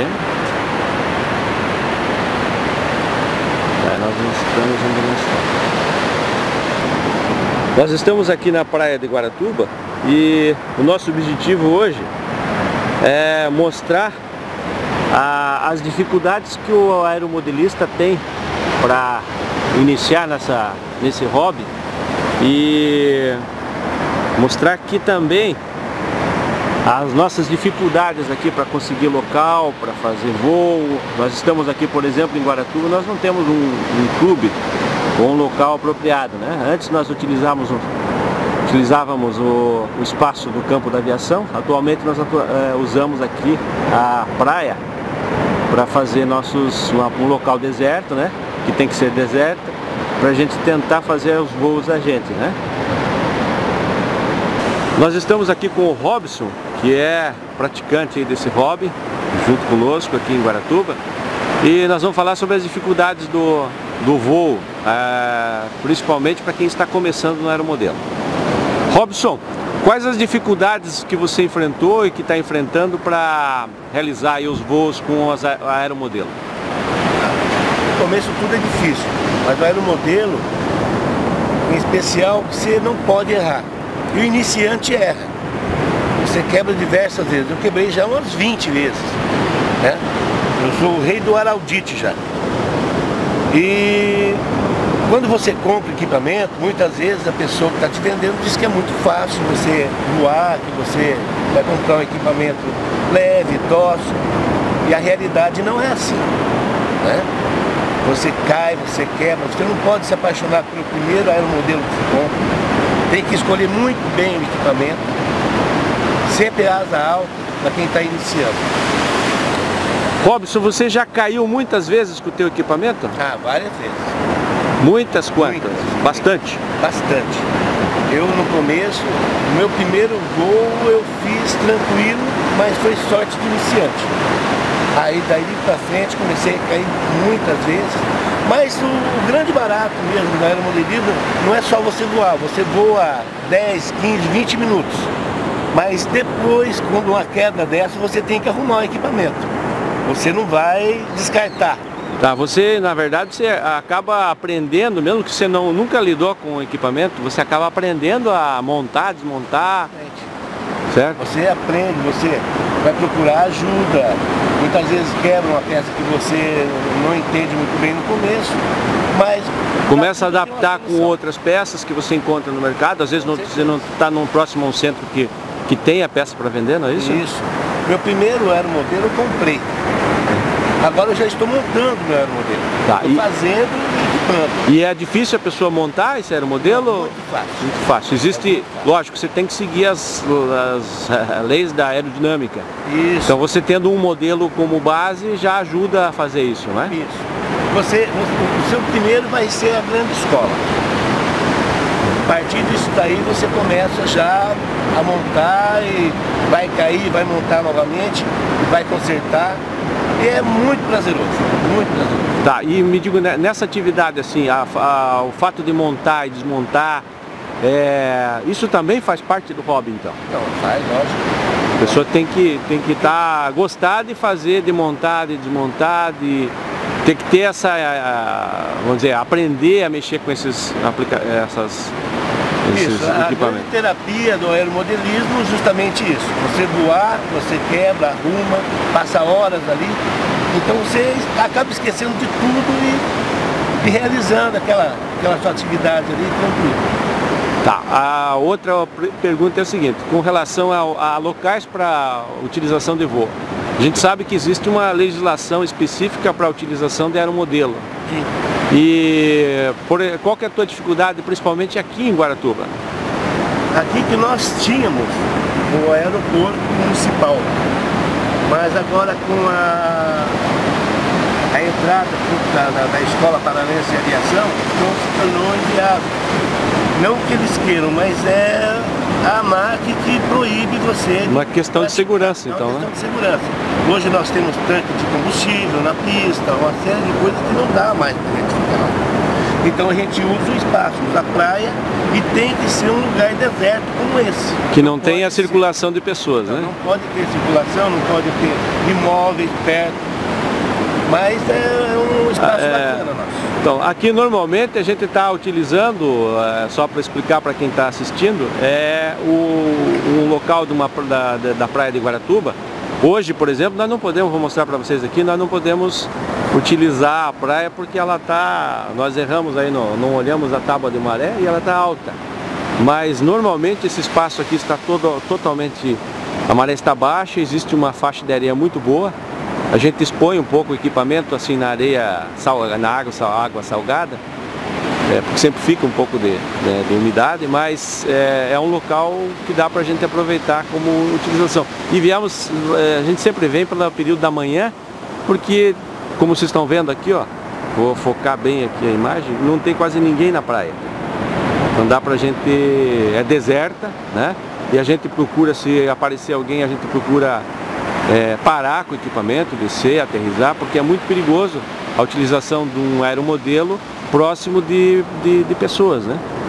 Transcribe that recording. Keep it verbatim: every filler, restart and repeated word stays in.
Aí. Aí nós estamos indo no sol. Nós estamos aqui na praia de Guaratuba e o nosso objetivo hoje é mostrar a, as dificuldades que o aeromodelista tem para iniciar nessa, nesse hobby e mostrar aqui também as nossas dificuldades aqui para conseguir local, para fazer voo. Nós estamos aqui, por exemplo, em Guaratuba, nós não temos um, um clube ou um local apropriado, né? Antes nós utilizávamos, utilizávamos o, o espaço do campo da aviação. Atualmente nós é, usamos aqui a praia para fazer nossos, uma, um local deserto, né? Que tem que ser deserto, para a gente tentar fazer os voos da gente, né? Nós estamos aqui com o Robson, que é praticante aí desse hobby, junto conosco aqui em Guaratuba, e nós vamos falar sobre as dificuldades do, do voo, é, principalmente para quem está começando no aeromodelo. Robson, quais as dificuldades que você enfrentou e que está enfrentando para realizar aí os voos com as, a aeromodelo? No começo tudo é difícil, mas o aeromodelo, em especial, você não pode errar. E o iniciante erra. Você quebra diversas vezes. Eu quebrei já umas vinte vezes, né? Eu sou o rei do araldite já. E quando você compra equipamento, muitas vezes a pessoa que está te vendendo diz que é muito fácil você voar, que você vai comprar um equipamento leve, dócil. E a realidade não é assim, né? Você cai, você quebra, você não pode se apaixonar pelo primeiro aeromodelo que você compra. Tem que escolher muito bem o equipamento, sempre asa alta para quem está iniciando. Robson, você já caiu muitas vezes com o teu equipamento? Ah, várias vezes. Muitas quantas? Muitas. Bastante? Bastante. Eu no começo, o meu primeiro voo eu fiz tranquilo, mas foi sorte de iniciante. Aí daí pra frente comecei a cair muitas vezes. Mas o, o grande barato mesmo do aeromodelismo não é só você voar, você voa dez, quinze, vinte minutos. Mas depois, quando uma queda dessa, você tem que arrumar o equipamento. Você não vai descartar. Tá, você, na verdade, você acaba aprendendo, mesmo que você não, nunca lidou com o equipamento, você acaba aprendendo a montar, desmontar. Certo? Você aprende, você vai procurar ajuda. Muitas vezes quebra uma peça que você não entende muito bem no começo, mas... Começa a adaptar com outras peças que você encontra no mercado. Às vezes não, você não está num próximo a um centro que, que tem a peça para vender, não é isso? Isso. Meu primeiro aeromodelo eu comprei. Agora eu já estou montando meu aeromodelo. Tá, estou e... fazendo e equipando. E é difícil a pessoa montar esse aeromodelo? Muito fácil. Muito fácil. Existe, é lógico, você tem que seguir as, as leis da aerodinâmica. Isso. Então você tendo um modelo como base já ajuda a fazer isso, não é? Isso. Você, o seu primeiro vai ser a grande escola. A partir disso daí você começa já a montar e vai cair, vai montar novamente, vai consertar. E é muito prazeroso, muito prazeroso. Tá, e me digo, nessa atividade assim, a, a, o fato de montar e desmontar, é, isso também faz parte do hobby então? Não, faz, lógico. A pessoa tem que tem que estar tá, gostar de fazer, de montar, de desmontar, de tem que ter essa, a, vamos dizer, aprender a mexer com esses, aplica, essas, esses isso, a equipamentos. A terapia do aeromodelismo justamente isso. Você voar, você quebra, arruma, passa horas ali. Então você acaba esquecendo de tudo e, e realizando aquela, aquela sua atividade ali tranquilo. Tá, a outra pergunta é a seguinte, com relação a, a locais para utilização de voo. A gente sabe que existe uma legislação específica para a utilização de aeromodelo. Sim. E por, qual que é a tua dificuldade, principalmente aqui em Guaratuba? Aqui que nós tínhamos o aeroporto municipal, mas agora com a, a entrada da, da, da Escola Paranense de Aviação, então se tornou inviável. Não que eles queiram, mas é a ANAC que proíbe você... Uma questão de segurança, então, né? Uma questão de segurança. Hoje nós temos tanque de combustível na pista, uma série de coisas que não dá mais para a gente ficar lá. Então a gente usa o espaço da praia e tem que ser um lugar deserto como esse. Que não, não tem a ser... circulação de pessoas, então, né? Não pode ter circulação, não pode ter imóveis perto, mas é um espaço é... bacana nosso. Então, aqui normalmente a gente está utilizando, é, só para explicar para quem está assistindo, é o, o local de uma, da, da praia de Guaratuba. Hoje, por exemplo, nós não podemos, vou mostrar para vocês aqui, nós não podemos utilizar a praia porque ela está, nós erramos aí, não, não olhamos a tábua de maré e ela está alta. Mas normalmente esse espaço aqui está todo, totalmente, a maré está baixa, existe uma faixa de areia muito boa. A gente expõe um pouco o equipamento assim na areia, na água, água salgada, é, porque sempre fica um pouco de, de, de umidade, mas é, é um local que dá para a gente aproveitar como utilização. E viemos, é, a gente sempre vem pelo período da manhã, porque, como vocês estão vendo aqui, ó, vou focar bem aqui a imagem, não tem quase ninguém na praia. Então dá pra gente, é deserta, né? E a gente procura, se aparecer alguém, a gente procura É, parar com o equipamento, descer, aterrissar, porque é muito perigoso a utilização de um aeromodelo próximo de, de, de pessoas, né?